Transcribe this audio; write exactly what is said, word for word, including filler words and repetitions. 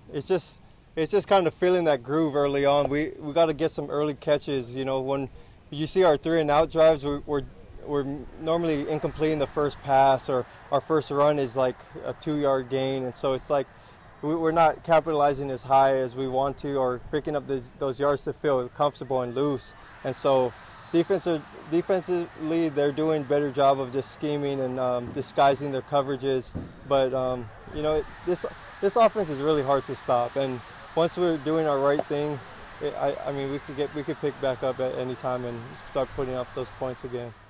it's just it's just kind of feeling that groove early on. We we got to get some early catches. You know, when you see our three and out drives, we're, we're we're normally incomplete in the first pass, or our first run is like a two-yard gain, and so it's like we're not capitalizing as high as we want to, or picking up those, those yards to feel comfortable and loose. And so defensive, defensively, they're doing a better job of just scheming and um, disguising their coverages. But, um, you know, this this offense is really hard to stop. And once we're doing our right thing, it, I, I mean, we could get we could pick back up at any time and start putting up those points again.